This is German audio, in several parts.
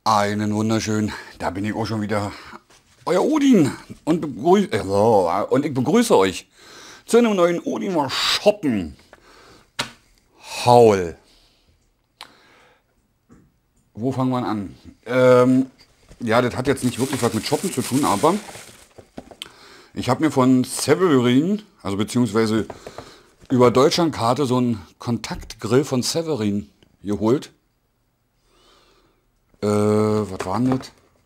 Einen wunderschönen, da bin ich auch schon wieder, euer Odin und ich begrüße euch zu einem neuen Odin mal shoppen Haul. Wo fangen wir an? Ja, das hat jetzt nicht wirklich was mit Shoppen zu tun, aber ich habe mir von Severin, also beziehungsweise über Deutschlandkarte so einen Kontaktgrill von Severin geholt. Was war denn das?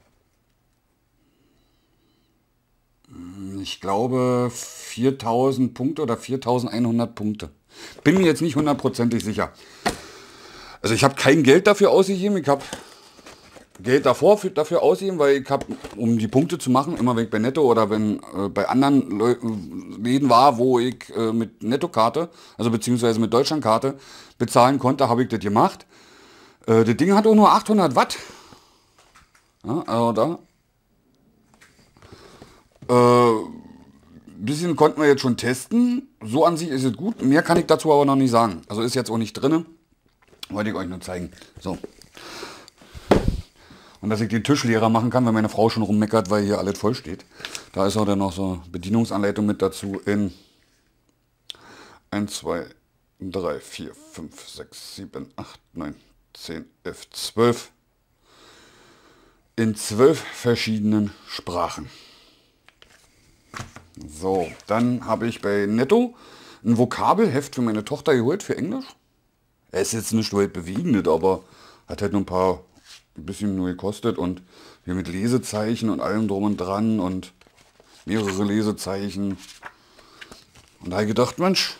Ich glaube 4000 Punkte oder 4100 Punkte. Bin mir jetzt nicht hundertprozentig sicher. Also ich habe kein Geld dafür ausgegeben. Ich habe Geld dafür ausgegeben, weil ich habe, um die Punkte zu machen, immer wenn ich bei Netto oder wenn bei anderen Läden war, wo ich mit Nettokarte, also beziehungsweise mit Deutschlandkarte bezahlen konnte, habe ich das gemacht. Das Ding hat auch nur 800 Watt. Ja, also da. Bisschen konnten wir jetzt schon testen. So an sich ist es gut. Mehr kann ich dazu aber noch nicht sagen. Also ist jetzt auch nicht drin. Wollte ich euch nur zeigen. So. Und dass ich den Tisch leerer machen kann, weil meine Frau schon rummeckert, weil hier alles voll steht. Da ist auch dann noch so Bedienungsanleitung mit dazu in 1, 2, 3, 4, 5, 6, 7, 8, 9, 10, 11, 12. In 12 verschiedenen Sprachen. So, dann habe ich bei Netto ein Vokabelheft für meine Tochter geholt für Englisch. Es ist jetzt nicht so bewegend, aber hat halt nur ein bisschen nur gekostet und hier mit Lesezeichen und allem drum und dran und mehrere Lesezeichen. Und da habe ich gedacht, Mensch,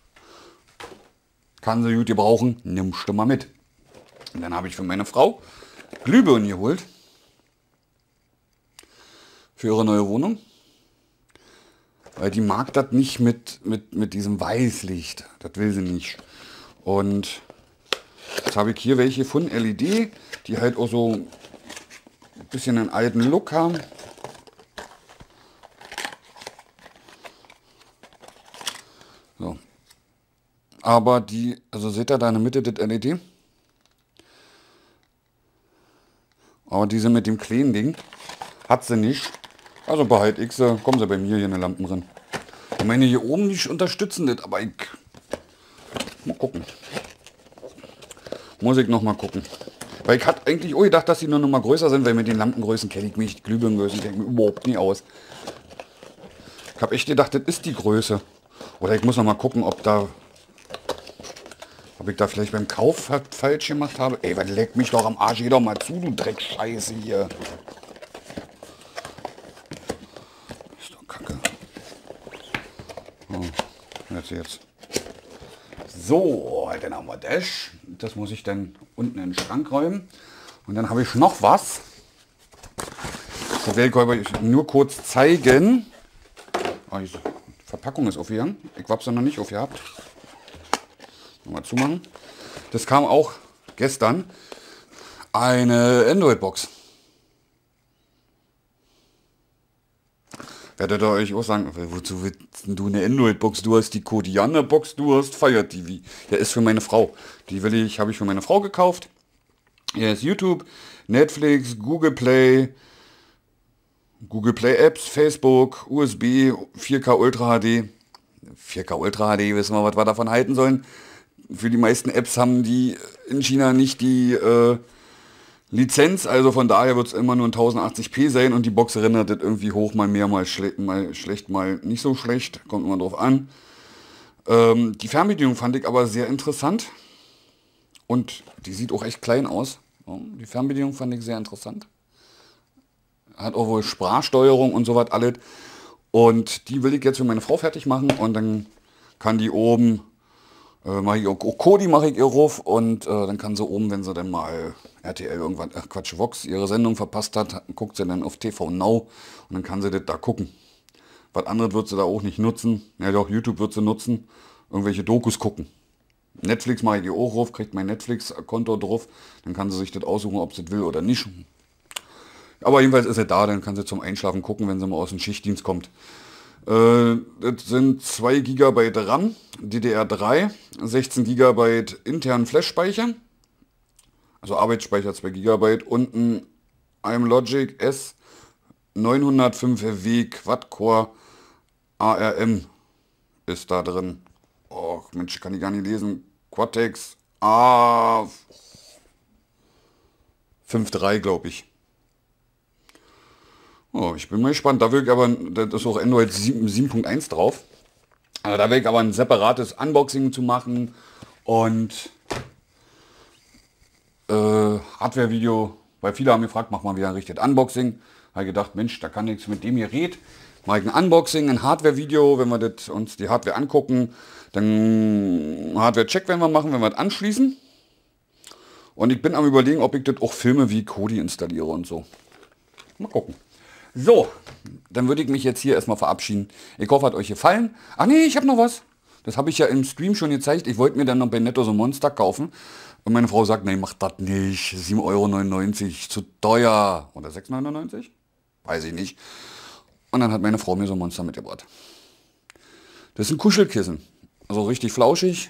kann sie gut gebrauchen, nimmst du mal mit. Und dann habe ich für meine Frau Glühbirnen geholt für ihre neue Wohnung. Weil die mag das nicht mit diesem Weißlicht. Das will sie nicht. Und jetzt habe ich hier welche von LED, die halt auch so ein bisschen einen alten Look haben. So. Aber die, also seht ihr da in der Mitte das LED? Aber diese mit dem kleinen Ding hat sie nicht. Also behalte ich sie, kommen sie bei mir hier in den Lampen drin. Ich meine hier oben nicht unterstützen das, aber ich mal gucken. Muss ich noch mal gucken. Weil ich hatte eigentlich auch gedacht, dass die nur noch mal größer sind, weil mit den Lampengrößen kenne ich mich, Glühbirnengrößen kenne ich mich überhaupt nicht aus. Ich habe echt gedacht, das ist die Größe. Oder ich muss noch mal gucken, ob ich da vielleicht beim Kauf falsch gemacht habe. Ey, was leckt mich doch am Arsch, geh doch mal zu, du Dreckscheiße hier. Ist doch Kacke. Oh, jetzt. So, dann haben wir das. Das muss ich dann unten in den Schrank räumen. Und dann habe ich noch was. Das werde ich euch nur kurz zeigen. Oh, die Verpackung ist aufgegangen. Ich habe es noch nicht aufgehabt. Nochmal zumachen. Das kam auch gestern. Eine Android-Box. Werdet ihr euch auch sagen, wozu willst du eine Android-Box? Du hast die Kodianer-Box, du hast Fire TV. Der ist für meine Frau. Die habe ich für meine Frau gekauft. Hier ist YouTube, Netflix, Google Play Apps, Facebook, USB, 4K Ultra HD. 4K Ultra HD, wissen wir, was wir davon halten sollen. Für die meisten Apps haben die in China nicht die Lizenz, also von daher wird es immer nur ein 1080p sein und die Box rendert das irgendwie hoch, mal mehr, mal schlecht, mal nicht so schlecht, kommt immer drauf an. Die Fernbedienung fand ich aber sehr interessant und die sieht auch echt klein aus. Ja, die Fernbedienung fand ich sehr interessant. Hat auch wohl Sprachsteuerung und sowas alles und die will ich jetzt für meine Frau fertig machen und dann kann die oben mache ich auch Kodi mache ich ihr ruf und dann kann sie oben, wenn sie dann mal RTL irgendwann, Quatsch, Vox ihre Sendung verpasst hat, guckt sie dann auf TV Now und dann kann sie das da gucken. Was anderes wird sie da auch nicht nutzen. Ja doch, YouTube wird sie nutzen. Irgendwelche Dokus gucken. Netflix mache ich ihr auch ruf, kriegt mein Netflix-Konto drauf. Dann kann sie sich das aussuchen, ob sie das will oder nicht. Aber jedenfalls ist sie da, dann kann sie zum Einschlafen gucken, wenn sie mal aus dem Schichtdienst kommt. Das sind 2 GB RAM, DDR3, 16 GB internen Flash-Speicher. also Arbeitsspeicher 2 GB und ein iMlogic S 905W Quad-Core ARM ist da drin. Oh Mensch, kann ich gar nicht lesen. Quatex A53, glaube ich. Oh, ich bin mal gespannt. Da will ich aber, das ist auch Android 7.1 drauf. Also da will ich aber ein separates Unboxing zu machen und Hardware-Video, weil viele haben gefragt, mach mal wieder ein richtiges Unboxing. Habe ich gedacht, Mensch, da kann nichts mit dem hier reden. Mache ich ein Unboxing, ein Hardware-Video, wenn wir uns die Hardware angucken, dann Hardware-Check werden wir machen, wenn wir das anschließen. Und ich bin am Überlegen, ob ich das auch filme, wie Kodi installiere und so. Mal gucken. So, dann würde ich mich jetzt hier erstmal verabschieden. Ich hoffe, hat euch gefallen. Ach nee, ich habe noch was. Das habe ich ja im Stream schon gezeigt. Ich wollte mir dann noch bei Netto so ein Monster kaufen. Und meine Frau sagt, nee, mach das nicht. 7,99 € zu teuer. Oder 6,99 €? Weiß ich nicht. Und dann hat meine Frau mir so ein Monster mitgebracht. Das ist ein Kuschelkissen. Also richtig flauschig.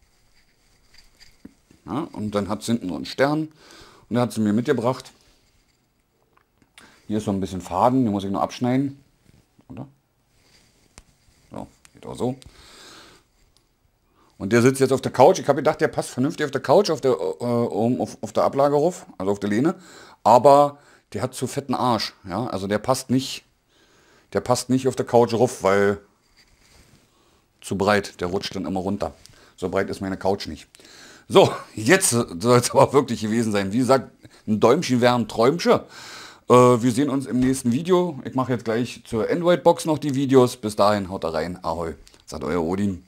Ja, und dann hat es hinten so einen Stern. Und der hat sie mir mitgebracht. Hier ist so ein bisschen Faden, den muss ich nur abschneiden. Oder? So, geht auch so. Und der sitzt jetzt auf der Couch. Ich habe gedacht, der passt vernünftig auf der Couch, auf der Ablage rauf, also auf der Lehne. Aber der hat zu fetten Arsch. Ja? Also der passt nicht auf der Couch rauf, weil zu breit. Der rutscht dann immer runter. So breit ist meine Couch nicht. So, jetzt soll es aber wirklich gewesen sein. Wie gesagt, ein Däumchen wäre ein Träumchen. Wir sehen uns im nächsten Video. Ich mache jetzt gleich zur Android-Box noch die Videos. Bis dahin, haut da rein. Ahoi, sagt euer Odin.